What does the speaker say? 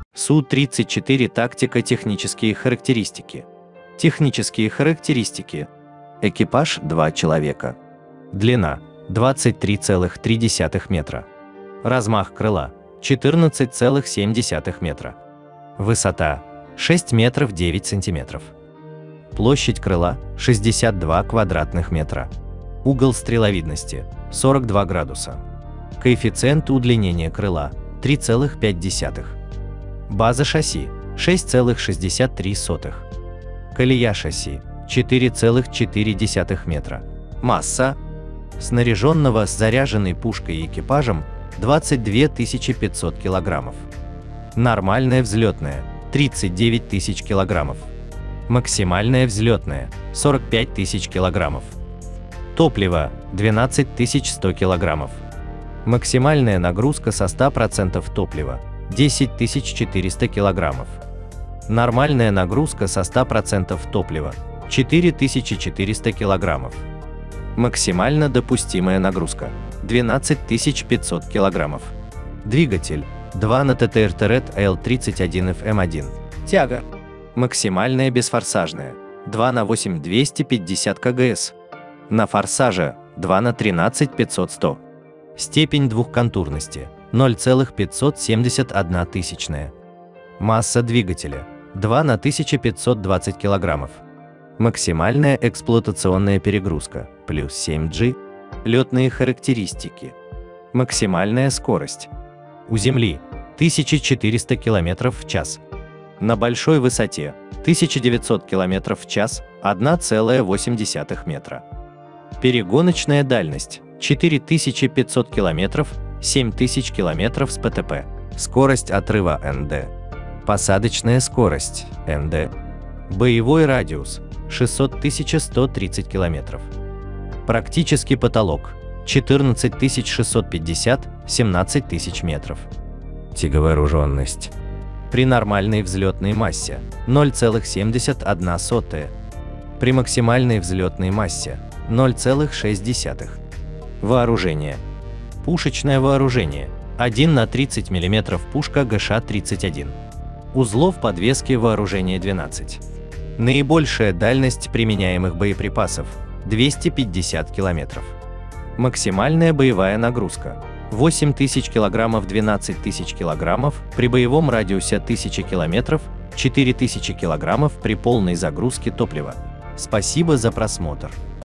Су-34 тактико-технические характеристики. Технические характеристики. Экипаж 2 человека. Длина 23,3 метра. Размах крыла 14,7 метра. Высота 6 метров 9 сантиметров. Площадь крыла 62 квадратных метра. Угол стреловидности 42 градуса. Коэффициент удлинения крыла 3,5. База шасси 6,63. Колея шасси 4,4 метра. Масса снаряженного с заряженной пушкой и экипажем 22 500 килограммов. Нормальная взлетная 39 тысяч килограммов. Максимальная взлетная 45 тысяч килограммов. Топливо 12 100 килограммов. Максимальная нагрузка со 100% топлива 10 400 килограммов. Нормальная нагрузка со 100% топлива 4400 килограммов. Максимально допустимая нагрузка 12 500 килограммов. Двигатель 2 на ТТР Торет L31FM1. Тяга максимальная бесфорсажная 2 на 8 250 КГС. На форсаже 2 на 13 500-100. Степень двухконтурности 0,571 тысячная. Масса двигателя 2 на 1520 килограммов. Максимальная эксплуатационная перегрузка плюс 7G. Летные характеристики. Максимальная скорость у земли 1400 км в час. На большой высоте 1900 км в час 1,8 метра. Перегоночная дальность 4500 км, 7000 км с ПТП. Скорость отрыва НД. Посадочная скорость НД. Боевой радиус 600 130 км. Практический потолок 14 650, 17 тысяч метров. Тяговооруженность. При нормальной взлетной массе 0,71. При максимальной взлетной массе 0,6. Вооружение. Пушечное вооружение 1 на 30 мм пушка ГШ-31. Узлов подвески вооружения 12. Наибольшая дальность применяемых боеприпасов 250 км. Максимальная боевая нагрузка 8000 кг, 12 тысяч кг при боевом радиусе 1000 км, 4000 кг при полной загрузке топлива. Спасибо за просмотр.